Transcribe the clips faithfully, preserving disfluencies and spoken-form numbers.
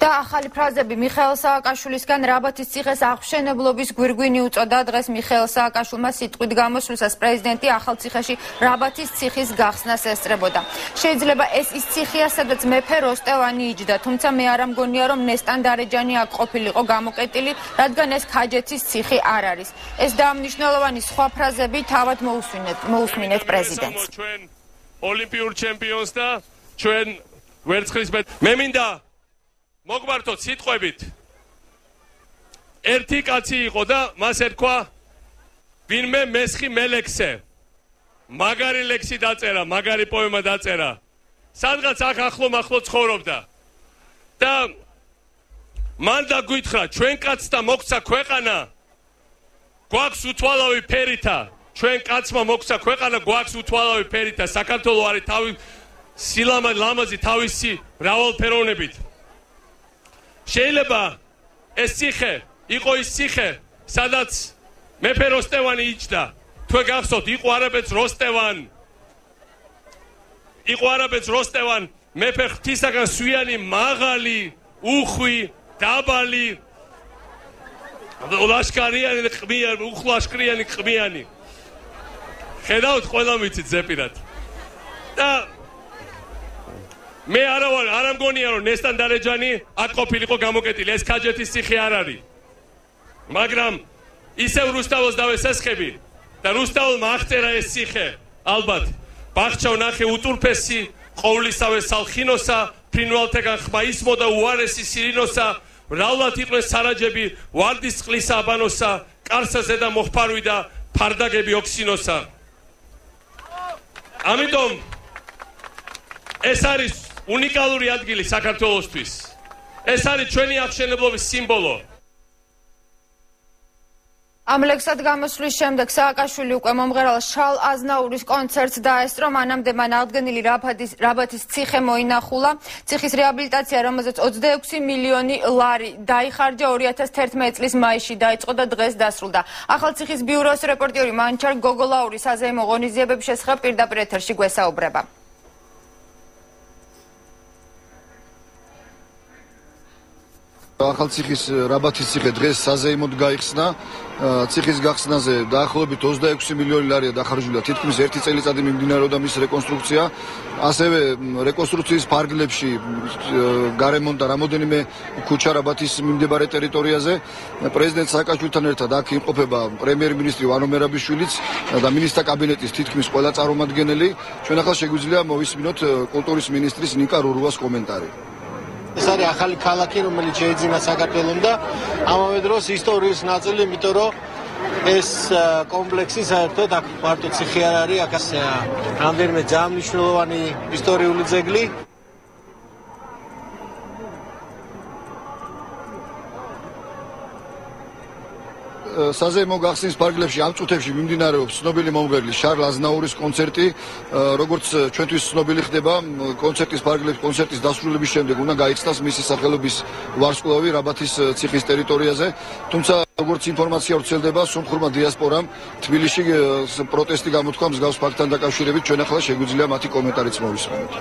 და ახალი ფრაზები მიხეილ სააკაშვილისგან რაბათის ციხეს აღმშენებლობის გვირგვინი უწოდა დღეს მიხეილ სააკაშვილმა სიტყვით გამოსვლისას პრეზიდენტი ახალ ციხეში რაბათის ციხის გახსნას ესწრებოდა. შეიძლება ეს ის ციხეა, სადაც მეფე როსტევანი იჯდა, თუმცა მე არ ამგონია, რომ ნესტან დარეჯანი აქ ყოფილიყო გამოკეტილი, რადგან ეს ქაჯეთის ციხე არ არის. ეს დაამნიშნელოვანი სხვა ფრაზები თავად მოусმინეთ, მოусმინეთ პრეზიდენტს. ჩვენ ოლიმპიურ ჩემპიონს და ჩვენ ვერცხლის მე მინდა მოგმართოთ სიტყვებით. ერთი კაცი იყო და მას ერქვა ვინმე მესხი მელექსე. მაგარი ლექსი დაწერა, მაგარი პოემა დაწერა. სადღაც აქ ახლო მახლო ცხოვრობდა. და მან დაგვითხრა, ჩვენ კაცთა მოგცა ქვეყანა გვაქვს უთვალავი ფერითა. ჩვენ კაცმა მოგცა ქვეყანა გვაქვს უთვალავი ფერითა. საქართველო არის თავი სილამაზ ლამაზი თავისი მრავალფეროვნებით. შეიძლება ეს ციხე იყო ის ციხე, სადაც მეფე როსტევანი იჯდა. თქვენ გახსოვთ, იყო არაბეთს როსტევან. იყო არაბეთს როსტევან, მეფე ღვთისაგან სვიანი, მაღალი, უხვი, დაბალი, ლაშქარიანი, ყმიანი, უხლაშქრიანი, ყმიანი. ხედავთ, ყველა მიცით ზეპირად. და მე არა ვარ, არ ამგონია, რომ ნესტან დარეჯანი აქ ყოფილიყო გამოკეტილი. ეს ქაჯეთის ციხე არ არის. მაგრამ ისევ რუსთაველს დავესესხები და რუსთაველმა აღწერა ეს ციხე. ალბათ, ბაღჩა ვნახე უტურფესი, ყოვლისავე სალხინოსა, ფრინვალთაგან ხმა ისმოდა უარესი სირინოსა, მრავლად იყვნენ სარაჯები, ვარდის წყლისა აბანოსა, კარსა ზედა მოხფარვი და ფარდაგები ოქსინოსა. ამიტომ ეს არის უნიკალური ადგილი საქართველოსთვის. ეს არის ჩვენი აღმშენებლობის სიმბოლო. ამ ლექსად გამოსვლის შემდეგ სააკაშვილი უკვე მომღერალ შალ აზნაურის კონცერტს დაესწრო, მანამდე მან აღდგენილი რაბათის, რაბათის ციხე მოინახულა. ციხის რეაბილიტაცია, რომელზეც ოცდაექვსი მილიონი ლარი დაიხარჯა, ორი ათას თერთმეტი წლის მაისში დაიწყო და დღეს დასრულდა. ახალ ციხის ბიუროს რეპორტიორი მანჩარ გოგოლაური საზეიმო ღონისძიებების შესახებ პირდაპირ ეთერში გვესაუბრება. ახალ ციხის რაბათის ციხე დღეს საზეიმოდ გაიხსნა. ციხის გახსნაზე დაახლოებით ოცდაექვსი მილიონი ლარია დახარჯული, თითქმის ერთი წელიწადი მიმდინარეობდა მის რეკონსტრუქცია. ასევე რეკონსტრუქციის ფარგლებში გარემონტა რამოდენიმე ქუჩა რაბათის მიმდებარე ტერიტორიაზე. პრეზიდენტ სააკაშვილთან ერთად აქ იმყოფება პრემიერ-მინისტრი ვანო მერაბიშვილიც და მინისტრთა კაბინეტის თითქმის ყველა წარმომადგენელი. ჩვენ ახლა შეგვიძლია მოვისმინოთ კულტურის მინისტრის ნიკა რურუას კომენტარი. ეს არის ახალი ქალაქი, რომელიც შეიძინა საქართველომ და ამავე დროს ისტორიის ნაწილი, იმიტომ რომ ეს კომპლექსი საერთოდ აქ მარტო ციხე არ არის, აქ რამდენიმე ძალიან მნიშვნელოვანი ისტორიული ძეგლი. საზეიმო გახსნის ფარგლებში ამ წუთებში მიმდინარეობს ცნობილი მომღერლის შარლ აზნაურის კონცერტი. როგორც ჩვენთვის ცნობილი ხდება, კონცერტის ფარგლებში კონცერტის დასრულების შემდეგ უნდა გაიხსნას მისი სახელობის ვარსკვლავი რაბათის ციხის ტერიტორიაზე. თუმცა როგორც ინფორმაცია ვრცელდება, სომხურმა დიასპორამ თბილისში პროტესტი გამოთქვა მსგავს ფაქტთან დაკავშირებით. ჩვენ ახლა შეგვიძლია მათი კომენტარიც მოვისმენთ.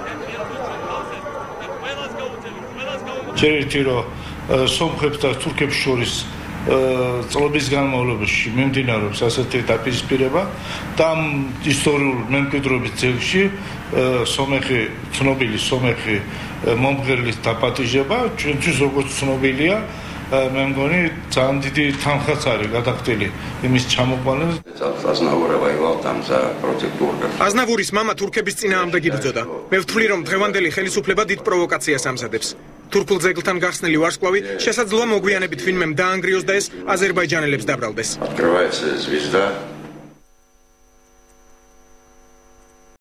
ჯერჯერობით რომ სომხებს და თურქებს შორის წლების განმავლობაში მიმდინარეობს ასეთი დაპირისპირება და ამ ისტორიულ მემკვიდრეობის ძეგლში სომეხი ცნობილი სომეხი მომღერლის დაპატიჟება ჩვენთვის როგორც ცნობილია, მე მგონი ძალიან დიდი თანხაც არის გადახდილი იმის ჩამოყვანას. აზნავურის მამა თურქების წინააღმდეგ იბრძოდა. მე ვთვლი, რომ დღევანდელი ხელისუფლება დიდ პროვოკაციას ამზადებს. თურქულ ძეგლთან გახსნილი ვარსკვლავი შესაძლოა მოგვიანებით ვინმემ დაანგრიოს და ეს აზერბაიჯანელებს დაბრალდეს.